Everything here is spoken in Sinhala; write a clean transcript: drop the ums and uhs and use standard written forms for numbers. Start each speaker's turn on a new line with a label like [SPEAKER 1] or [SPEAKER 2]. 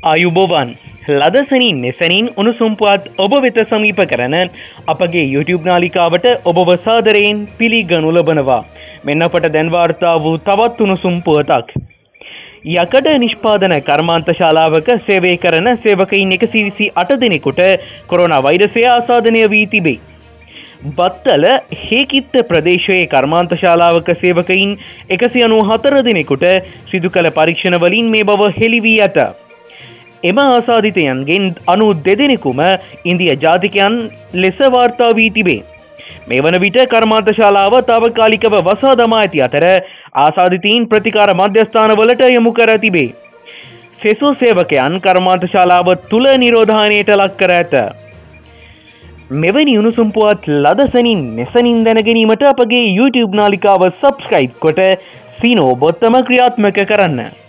[SPEAKER 1] ආයුබෝවන් ලදසනින් මෙසනින් උණුසුම්පුවත් ඔබ වෙත සමීප කරන අපගේ YouTube නාලිකාවට ඔබව සාදරයෙන් පිළිගනු ලබනවා. මෙන්න අපට දැන් වාර්තා වූ තවත් උණුසුම් පුවතක්. යකඩ නිෂ්පාදන කර්මාන්ත ශාලාවක සේවය කරන සේවකයින් 128 දෙනෙකුට කොරෝනා වෛරසය ආසාදනය වී තිබේ. බත්තල හේකිත්ත ප්‍රදේශයේ කර්මාන්ත ශාලාවක සේවකයින් 194 දෙනෙකුට සිදු කළ පරීක්ෂණ වලින් මේ බව හෙළි වී ඇත. එම ආසාදිතයන්ගෙන් 92 දෙනෙකුම ඉන්දියා ජාතිකයන් ලෙස වාර්තා වී තිබේ. මේ වන විට කර්මාන්ත ශාලාව తాවකාලිකව වසා දමා ඇති අතර ආසාදිතයින් ප්‍රතිකාර මධ්‍යස්ථානවලට යොමු කර තිබේ. සෙසු සේවකයන් කර්මාන්ත ශාලාව තුල නිරෝධායනයට ලක් කර ඇත. මෙවැනි උණුසුම් පුවත් ලදසනින් මෙසනින් දැන ගැනීමට අපගේ YouTube නාලිකාව subscribe කොට සීනෝ බොත්තම ක්‍රියාත්මක කරන්න.